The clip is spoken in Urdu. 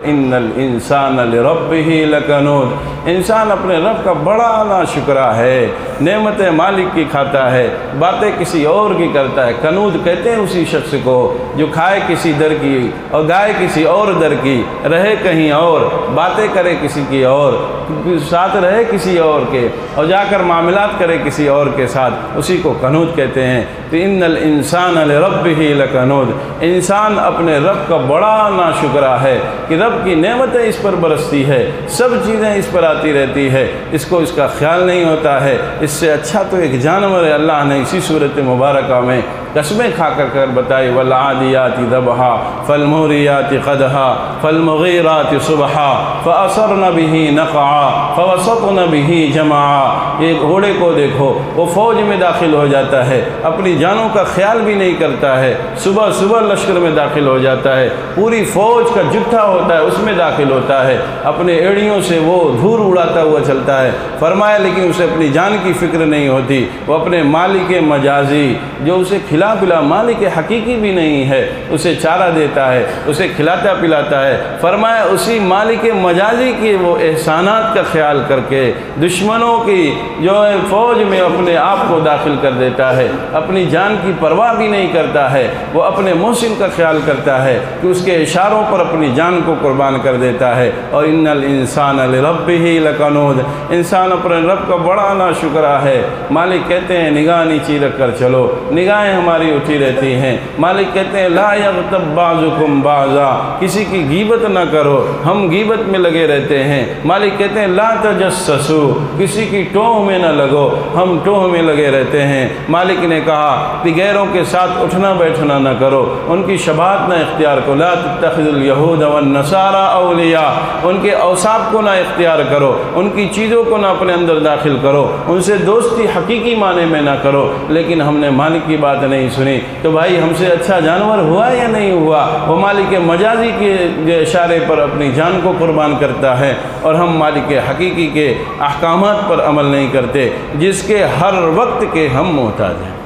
ان الانسان لربہ لکنود، انسان اپنے رب کا بڑا ناشکرا ہے، نعمت مالک کی کھاتا ہے، باتیں کسی اور کی کرتا ہے۔ کنود کہتے ہیں اسی شخص کو جو کھائے کسی در کی اور گائے کسی اور در کی، رہے کہیں اور، باتیں کرے کسی کی اور، ساتھ رہے کسی اور کے، اور جا کر معاملات کرے کسی اور کے ساتھ، اسی کو کنود کہتے ہیں۔ تو ان الانسان لربہ لکنود، انسان اپنے رب کا بڑا ناشکرا ہے کہ رب کی نعمتیں اس پر برستی ہے، سب چیزیں اس پر آتی رہتی ہے، اس کو اس کا خیال نہیں ہوتا ہے۔ اس سے اچھا تو ایک جانور ہے۔ اللہ نے اسی صورت مبارکہ میں قسمیں کھا کر بتائی، والعادیات ضبحا فالموریات قدحا فالمغیرات صبحا فاثرن به نقعا فوسطن به جمعا۔ ایک گھوڑے کو دیکھو، وہ فوج میں داخل ہو جاتا ہے، اپنی جانوں کا خیال بھی نہیں کرتا ہے، صبح صبح لشکر میں داخل ہو جاتا ہے، پوری فوج کا جتھا ہوتا ہے اس میں داخل ہوتا ہے، اپنے ایڑیوں سے وہ دھور اڑاتا ہوا چلتا ہے۔ فرمایا لیکن اسے اپنی جان کی فکر نہیں ہوتی، وہ اپنے مالک مجازی جو اسے کھلا پلا، مالک حقیقی بھی نہیں ہے، اسے چارہ دیتا ہے، اسے کھلاتا پلاتا ہے۔ فرمایا اسی مالک مجازی کے وہ احسانات کا خیال کر کے دشمنوں کی جو فوج میں اپنے آپ کو داخل کر دیتا ہے، اپنی جان کی پرواہ بھی نہیں کرتا ہے، وہ اپنے محسن کا خیال کرتا ہے کہ اس کے اشاروں پر اپنی جان کو قربان کر دیتا ہے۔ اور ان الانسان لربہ لکنود، انسان اپنے رب کا بڑا ناشکرا ہے۔ مالک کہتے ہیں نگاہ نیچی رکھ کر چلو، نگاہیں ہماری اٹھی رہتی ہیں۔ مالک کہتے ہیں لا یغتب بعضکم بعضا، کسی کی غیبت نہ کرو، ہم غیبت میں لگے رہتے ہیں۔ مالک کہتے ہیں لا تجسسوا، کسی کی ٹوہ میں نہ لگو، ہم ٹوہ میں لگے رہتے ہیں۔ مالک نے کہا کہ غیروں کے ساتھ اٹھنا بیٹھنا نہ کرو، ان کی شباہت نہ اختیار کرو، لا تتخذوا اليہود والنصارى اولیاء، ان کے اوصاف کو نہ اختیار کرو، ان کی چیزوں کو نہ اپنے اندر داخل کرو، ان سے دوستی حقیقی معنی میں نہ کرو۔ لیکن ہم نے مالک کی بات نہیں سنی، تو بھائی ہم سے اچھا جانور ہوا یا نہیں ہوا؟ وہ مالک مجازی کے اشارے پر اپنی جان کو قربان کرتا ہے، اور ہم مالک حقیقی کے احکامات پر عمل نہیں کرتے، جس کے ہر وقت کے ہم محتاج ہیں۔